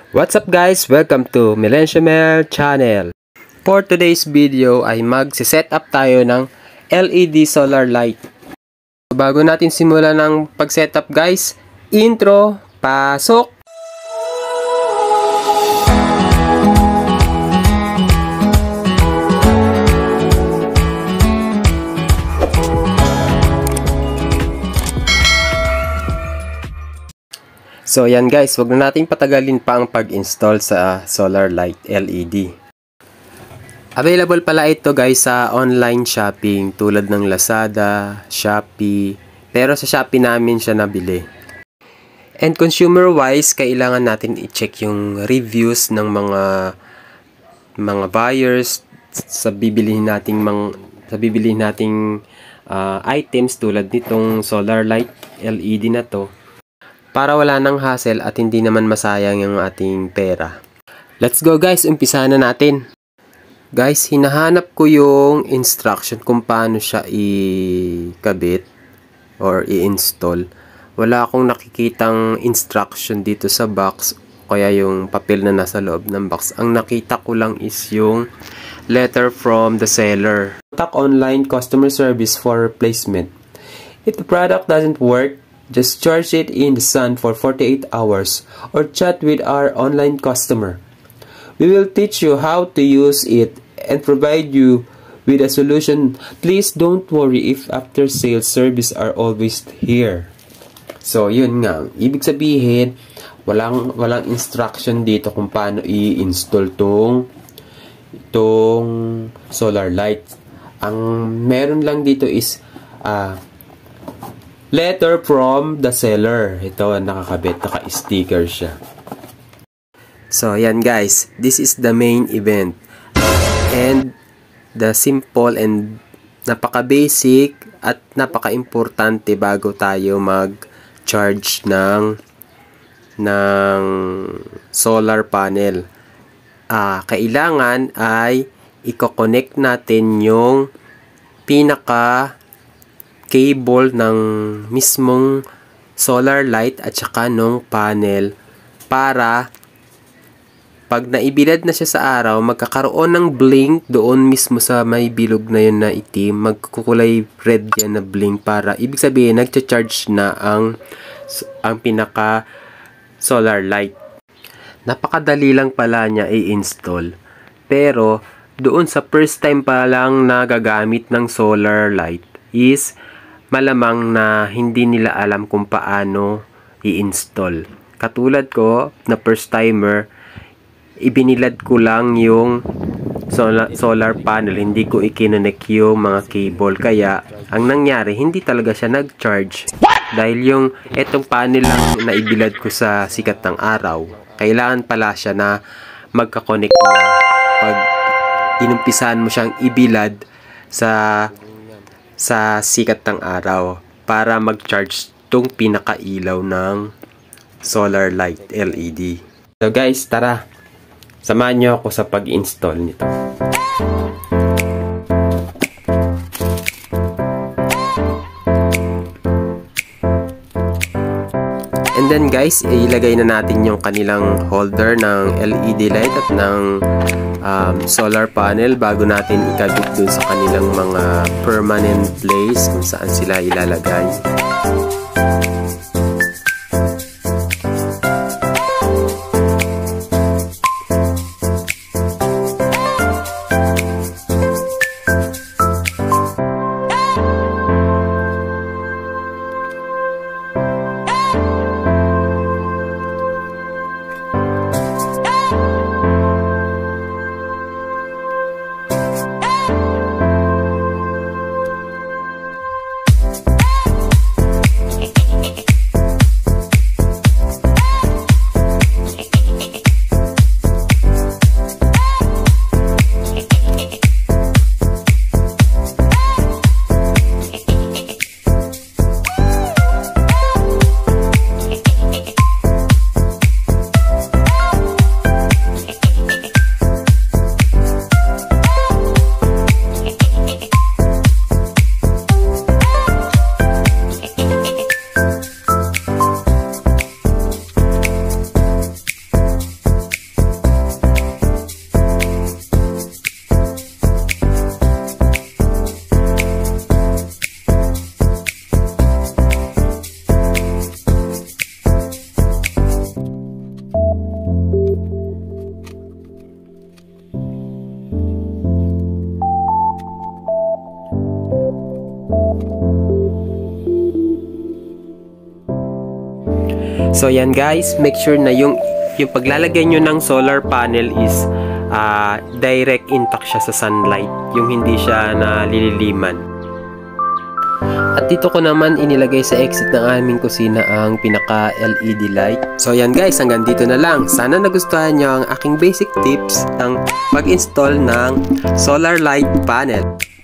What's up guys? Welcome to Millennial Channel. For today's video ay mag-set up tayo ng LED solar light. Bago natin simulan ng pag-setup guys, intro, pasok! So yan guys, wag na nating patagalin pa ang pag-install sa solar light LED. Available pala ito guys sa online shopping tulad ng Lazada, Shopee, pero sa Shopee namin siya nabili. And consumer wise, kailangan natin i-check yung reviews ng mga buyers sa bibilihin nating items tulad nitong solar light LED na to, para wala nang hassle at hindi naman masayang yung ating pera. Let's go guys, umpisa na natin. Guys, hinahanap ko yung instruction kung paano siya ikabit or i-install. Wala akong nakikitang instruction dito sa box, kaya yung papel na nasa loob ng box. Ang nakita ko lang is yung letter from the seller. Contact online customer service for replacement. If the product doesn't work, just charge it in the sun for 48 hours or chat with our online customer. We will teach you how to use it and provide you with a solution. Please don't worry if after sales service are always here. So yun nga, ibig sabihin walang instruction dito kung paano i-install tong solar light. Ang meron lang dito is letter from the seller. Ito ang nakakabit, naka-sticker siya. So, yan guys. This is the main event. And the simple and napaka-basic at napaka-importante bago tayo mag-charge ng solar panel. Kailangan ay i-connect natin yung pinaka cable ng mismong solar light at saka nung panel, para pag naibilad na siya sa araw, magkakaroon ng blink doon mismo sa may bilog na yun na itim. Magkukulay red yan na blink, para ibig sabihin nagcha-charge na ang pinaka solar light. Napakadali lang pala niya i-install, pero doon sa first time pa lang na gagamit ng solar light is malamang na hindi nila alam kung paano i-install. Katulad ko na first timer, ibinilad ko lang yung solar panel, hindi ko i-connect yung mga cable, kaya ang nangyari hindi talaga siya nag-charge. Dahil yung etong panel lang na ibilad ko sa sikat ng araw, kailangan pala siya na magka-connect na pag inumpisahan mo siyang ibilad sa sikat ng araw para mag-charge tong pinakailaw ng solar light LED. So guys, tara, samahan nyo ako sa pag-install nito. And then guys, ilagay na natin yung kanilang holder ng LED light at ng solar panel bago natin ikabit dun sa kanilang mga permanent place kung saan sila ilalagay. So yan guys, make sure na yung paglalagay nyo ng solar panel is direct intact siya sa sunlight, yung hindi siya nalililiman. At dito ko naman inilagay sa exit ng aming kusina ang pinaka LED light. So yan guys, hanggang dito na lang. Sana nagustuhan nyo ang aking basic tips ng pag-install ng solar light panel.